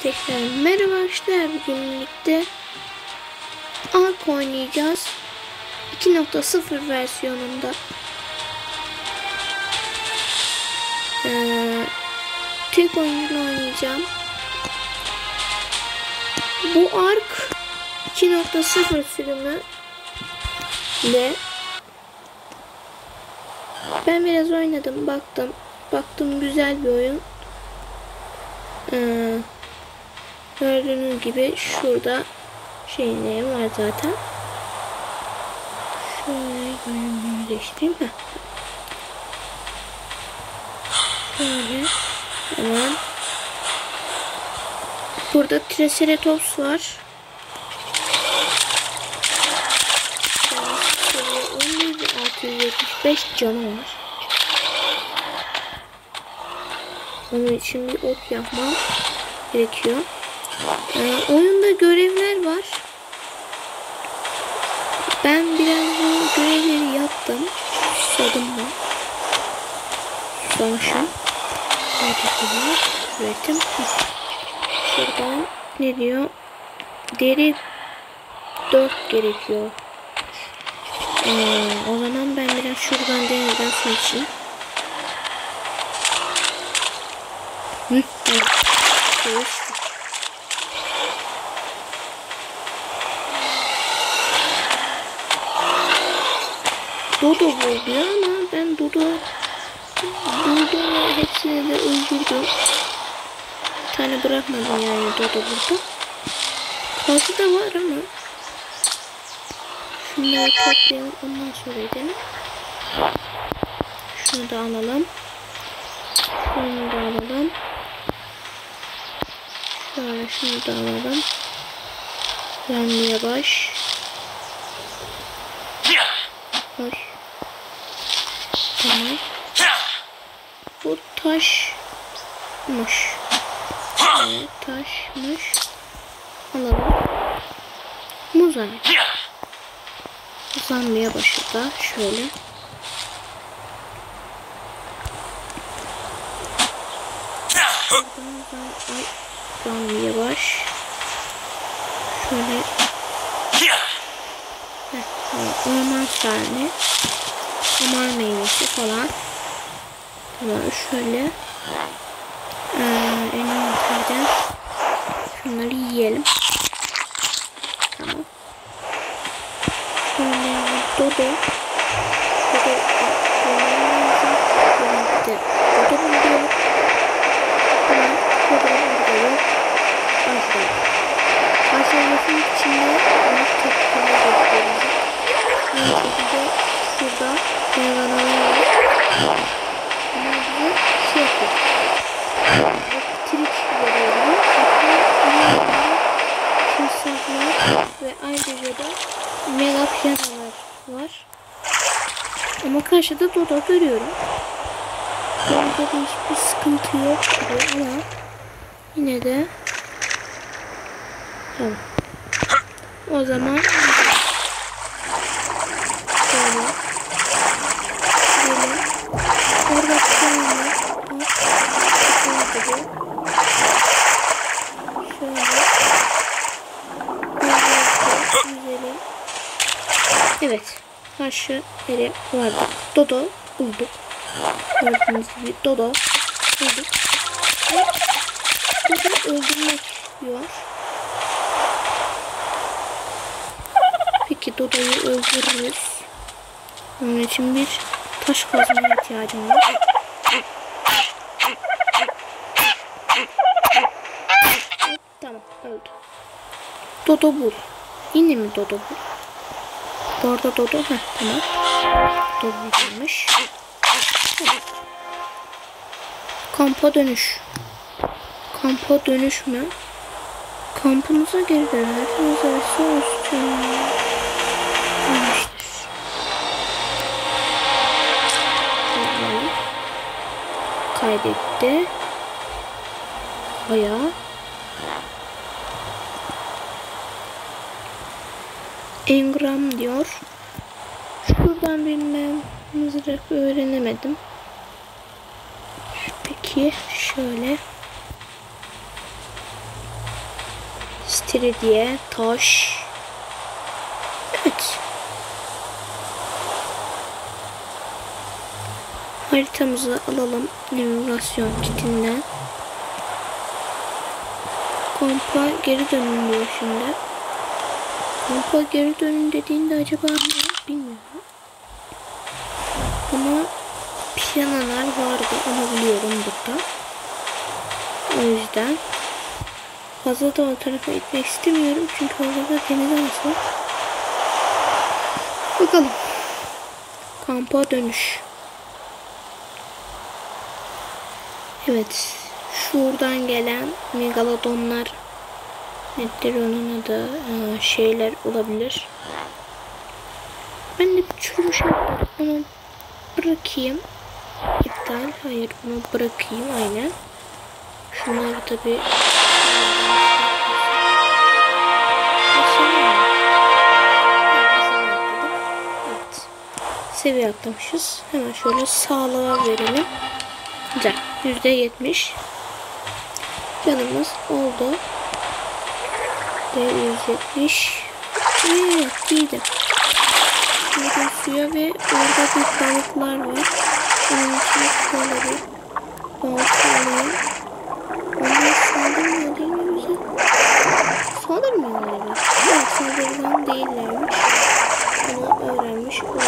Tekrar merhaba arkadaşlar, bugün birlikte Ark oynayacağız 2.0 versiyonunda. Tek oyuncuyla oynayacağım. Bu Ark 2.0 sürümü ve ben biraz oynadım, baktım güzel bir oyun. Gördüğünüz gibi şurada şeylerim var zaten. Şöyle görünümleştireyim. Şöyle hemen. Burada Triceratops var. 675 canı var. Onun için bir ok yapmam gerekiyor. Oyunda görevler var. Ben biraz bu görevleri yaptım. Susadım mı? Susamışım. Üretim. Şuradan ne diyor? Deri 4 gerekiyor. O zaman ben biraz şuradan denizden su içeyim. Evet. Dodo bu diyor ama ben Dodo hepsini de öldürdüm. Bir tane bırakmadım yani Dodo burada. Fazla da var ama şunları toplayalım, ondan sonra edelim. Şunu da alalım. Şunu da alalım. Şöyle şunu da alalım. Yanlıya baş. Hoş. Tamam. Bu taşmış. Evet, taşmış. Alalım. Muzan. Zanlıya başı da şöyle. Zanlıya baş. Şöyle. Orman sarnı. Orman meyvesi falan. Tamam, şöyle envanterden şunları yiyelim. Tamam. Şöyle Dodo buluyor. Tamam. Dodo yok. Aşağıdasının içinde tepkileri bekliyoruz. Aynı şekilde şurada meyveler var. Bunlar bize şey yapıyor. Elektrik veriyor. Timsahlar ve ayrıca da mega piyanolar var. Ama karşıda Dodo görüyorum. Dodo'da hiçbir sıkıntı yok gibi ama yine de tamam. O zaman şöyle orada şöyle güzelim. Evet, karşı yere vardı. Dodo bulduk. Gördüğünüz gibi Dodo bulduk. Ve Dodo öldürmek diyor. Peki Dodo'yu öldürürüz. Onun için bir taş kazmaya ihtiyacım var. Tamam, öldü. Dodo bul. Yine mi Dodo bul? Orada Dodo. Tamam. Dodo bulmuş. Kampa dönüş. Kampa dönüş mü? Kampımıza geri döner. Manzarası olsun. Kaydetti. Kaya. Engram diyor. Şuradan bilmem. Mızrak öğrenemedim. Peki şöyle. Stiridye, taş. Evet. Haritamızı alalım. Navigasyon kitinden. Kampa geri dönün diyor şimdi. Kampa geri dönün dediğinde acaba ne? Bilmiyorum. Ama piyanolar vardı. Onu biliyorum burada. O yüzden fazla da o tarafa gitmek istemiyorum. Çünkü orada da deniz anası var. Bakalım. Kampa dönüş. Evet. Şuradan gelen megalodonlar, nedir onun adı, şeyler olabilir. Ben de çürümüş yaptım. Onu bırakayım. İptal. Hayır, bunu bırakayım. Aynen. Şunları tabi evet. Seviye atlamışız. Hemen şöyle sağlığa verelim. Güzel. %70 canımız oldu. Ve 170. Evet, iyiydi. Şimdi suya ve orada bir balıklar var. Onun için şöyle bir balık alayım. Onlar saldırmıyor değil mi bize? Saldırmıyorlar. Evet, saldırgan değillermiş. Bunu öğrenmiş olduk.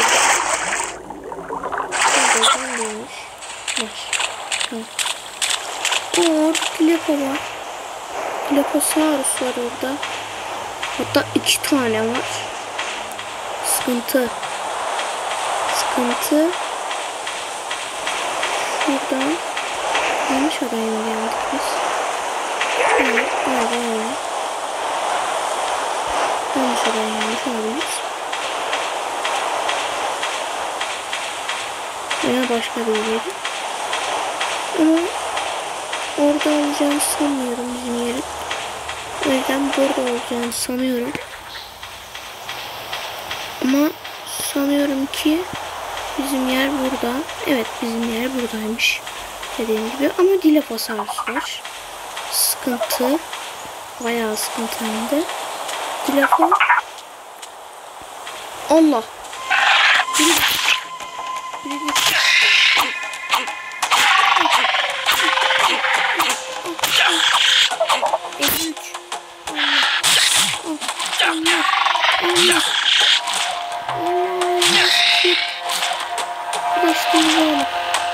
Saldırgan değilmiş. Var. Orada Dilepo var. Dileposaurus var orada. Hatta 2 tane var. Sıkıntı. Şuradan yanlış adaya mı geldik biz? Evet, öyle. Yanlış adaya gelmiş olabiliriz. Veya başka bir yeri. Ama orada olacağını sanmıyorum bizim yerin. O yüzden burada olacağını sanıyorum. Ama sanıyorum ki bizim yer burada. Evet, bizim yer buradaymış. Dediğim gibi. Ama Dilophosaurus var. Sıkıntı. Bayağı sıkıntı hem de. Dilopho. Allah. Biri. 53. Allah. Bulaştınız oğlum.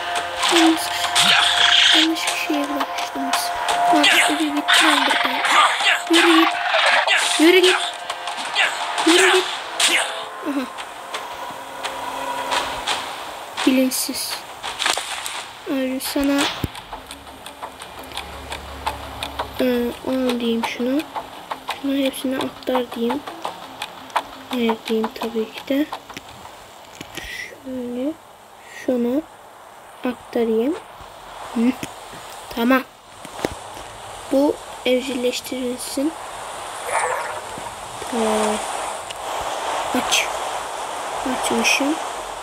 Yanlış kişiye bulaştınız. Artık yürü git lan buradan. Yürü git. Aha. Bilinçsiz. Öyle sana onu diyeyim şunu. Şunu hepsini aktar diyeyim. Hayır diyeyim tabii ki de. Şöyle şunu aktarayım. Hı. Tamam. Bu evcilleştirilsin. Aç. Açmışım.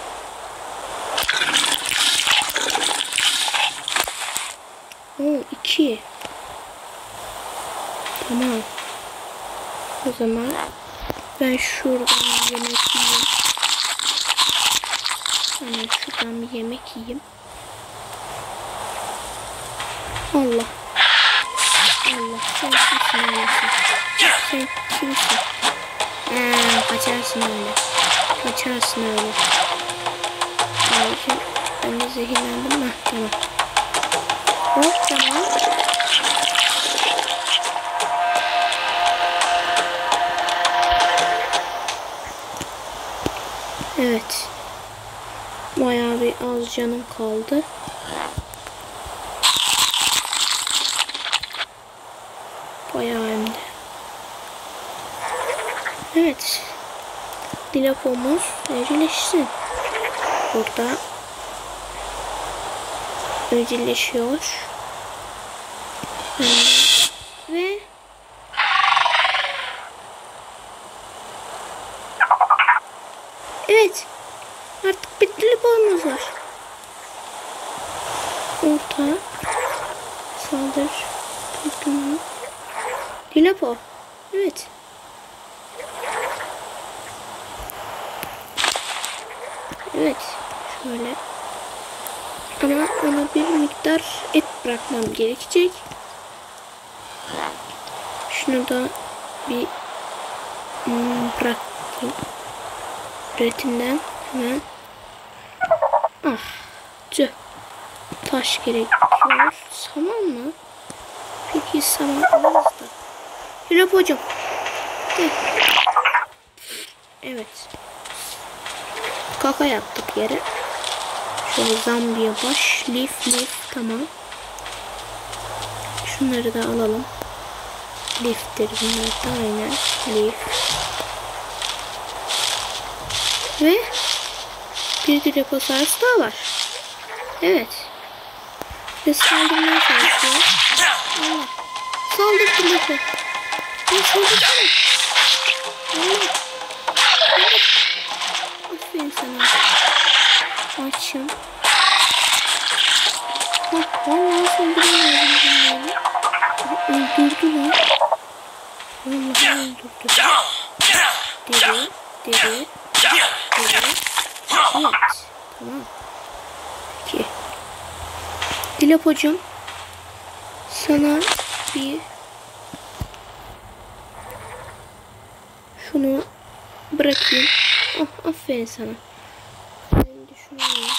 Oo, 2. Tamam. O zaman ben şuradan yemek yiyeyim. Hemen şuradan bir yemek yiyeyim. Allah. Sen kimsin öylesin? Sen kimsin? Kaçarsın öyle. Abicim, ben de zehirlendim mi? Tamam. Tamam. Evet. Bayağı bir az canım kaldı. Bayağı hem de. Evet. Dilopho'muz evcilleşsin. Burada evcilleşiyor. Ve evet. Artık bir Dilopho'muz var. Orta saldır. Dilopho. Evet. Evet. Şöyle. Ama ona bir miktar et bırakmam gerekecek. Şunu da bir bırakayım. Üretimden hemen. Ah. Tüh. Taş gerekiyor. Saman mı? Peki saman alırız da. Yürü hocam. Gel. Evet. Kaka yaptık yere. Şöyle zambiye baş. Lif. Tamam. Şunları da alalım. Lif'tir bunlar da aynen. Lif. Ve bir Dilophosaurus daha var. Evet. Ve saldırmaya çalışıyor. Allah. Saldır Dilopho. Ya saldırsana. Allah. Aferin sana. Açım. Vallahi saldırmıyorum. Öldürdü lan. Vallahi öldürdü. Deri. Evet. Tamam. Peki. Dilopho'cum. Sana bir şunu bırakayım. Oh, aferin sana. Ben düşünüyorum.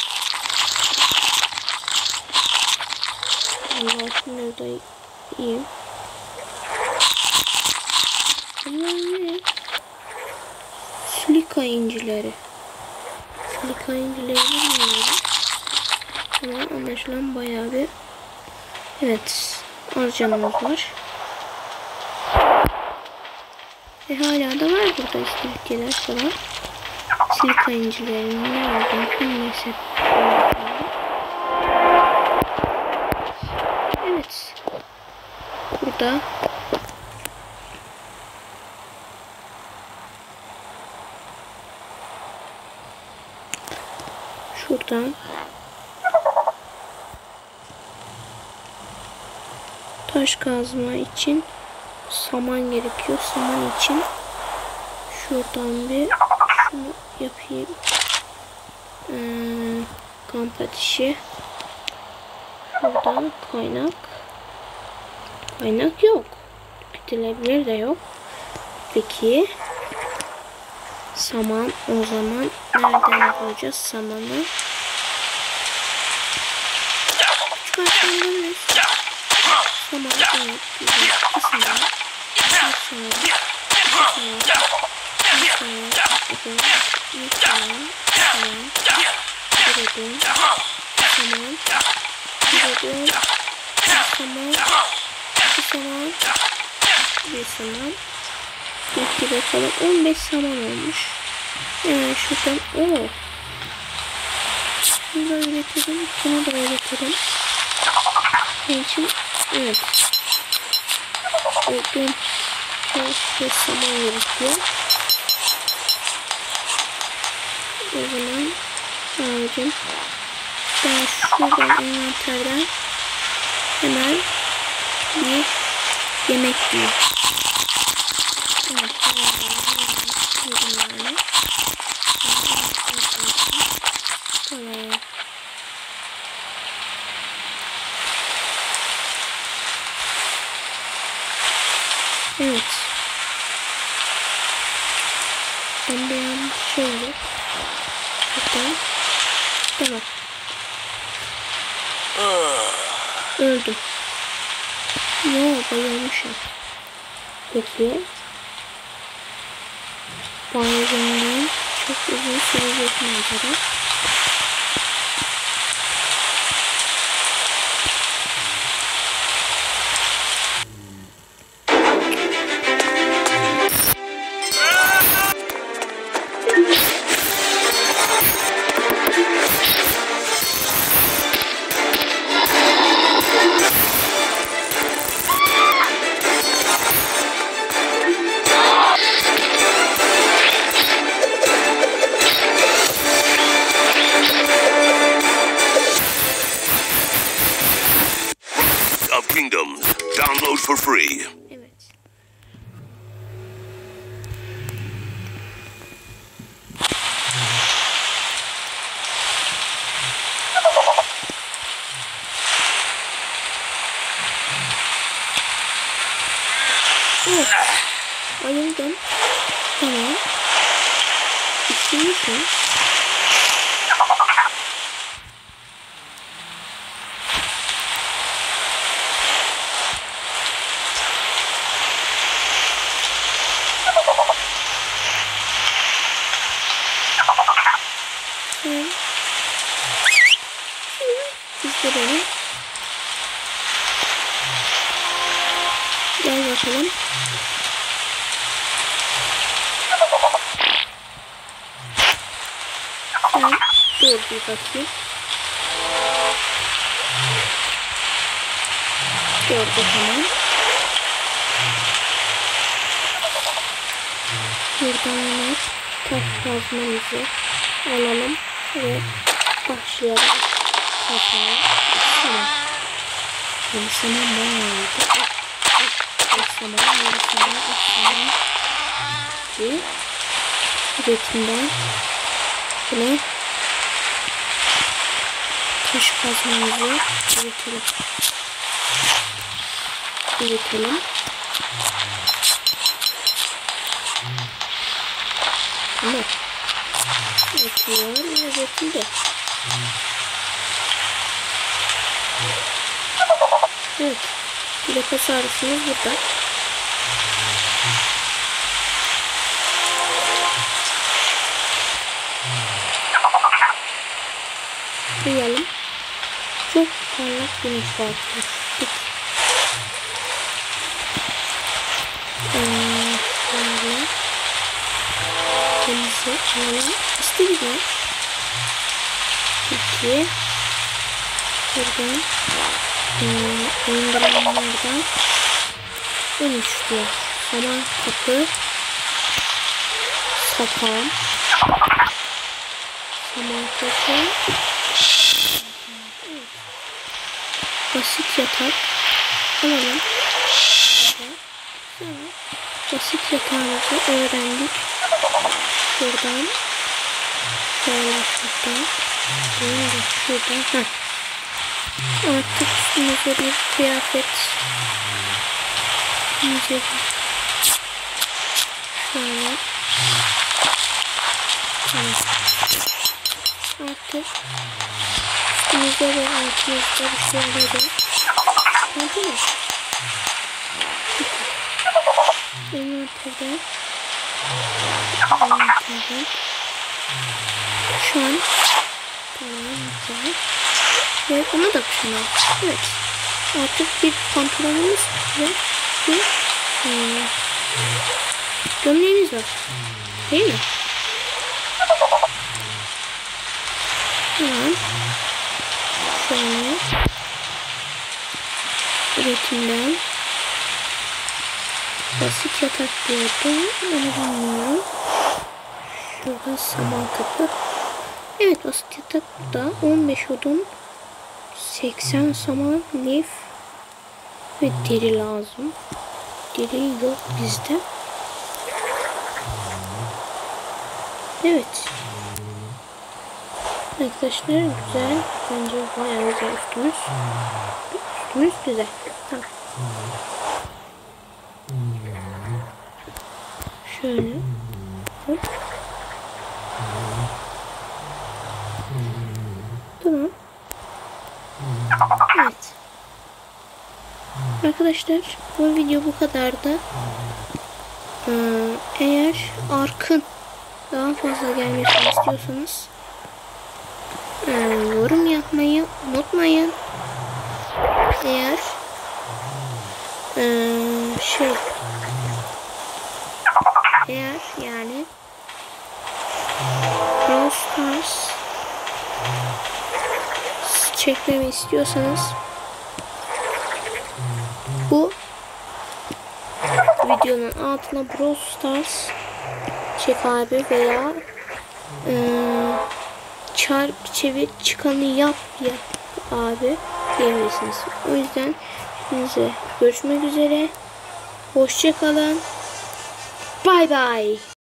Allah şunları da yiyeyim. Bunlar ne? Silika incileri. Silika incileri bilmiyorum. Ama anlaşılan bayağı bir. Evet. Az canımız var. Hala da var burada işte ülkeler falan. Silika incilerinin ne olduğunu bilmesi. Evet. Burada şuradan taş kazma için saman gerekiyor. Saman için şuradan bir şunu yapayım. Kamp ateşi. Şuradan kaynak yok. Tüketilebilir de yok. Peki saman o zaman nereden bulacağız samanı? Çıkartabiliriz. Saman evet. Saman. Bir saman. Bir bakalım. 15 saman olmuş. Şuradan. Şunu da üretelim. Bunu da üretelim. Evet. Bugün çok saman gerekiyor. O zaman abicim ben şuradan envanterden hemen bir yemek yiyeyim. Evet, yani. Tamam. Evet. Ben de yanlış şöyle. Hatta. Tamam. Öldüm. Yo, bayılmışım. Peki. Baygınlığım çok uzun sürecek mi acaba? Kingdoms. Download for free. Evet. Şuradan envanterden hemen bir yemek yiyeyim. Evet. Oh. Ayıldım. Tamam. İçmiş mi? İşte böyle. Gel bakalım. Ben dur bir bakayım. Gördü tamam. Buradan hemen taş kazmamızı alalım ve başlayalım. Tamam. Yarısına ne oldu? Yarısına. Üretimden bunu taş kazmamızı üretelim. Tamam. Üretildi. Evet. Dilophosaurus'umuz burada. Duyalım. Çok parlak güneş var. Denizi alalım. İstediğimiz. Peki. Buradan oyunlardan 13 diyor. Saman kapı. Sapan. Saman kapı. Evet. Basit yatak. Alalım. Sonra basit yatağımızı öğrendik. Şuradan. Şöyle şuradan. Şuradan. Artık üstümüze bir kıyafet giyeceğiz. Şöyle. Tamam. Artık üstümüze ve altımızda bir şeyleri oldu mu? Envanterden şu an tamam güzel. Ve ona da kuşanalım. Evet. Artık bir pantolonumuz ve bir gömleğimiz var. Değil mi? Tamam. Şöyle. Üretimden. Basit yatak diyordum. Onu bilmiyorum. Şurada saman kapı. Evet basit yatak burada. 15 odun. 80 saman, lif ve deri lazım. Deri yok bizde. Evet. Arkadaşlar güzel. Bence bayağı güzel üstümüz. Üstümüz güzel. Tamam. Şöyle. Hop. Tamam. Evet. Arkadaşlar bu video bu kadardı. Eğer Ark'ın daha fazla gelmesini istiyorsanız yorum yapmayı unutmayın. Eğer eğer yani Brawl Stars çekmemi istiyorsanız bu videonun altına Brawl Stars çek abi veya çarp çevir çıkanı yap abi diyebilirsiniz. O yüzden hepinize görüşmek üzere. Hoşça kalın. Bye bye.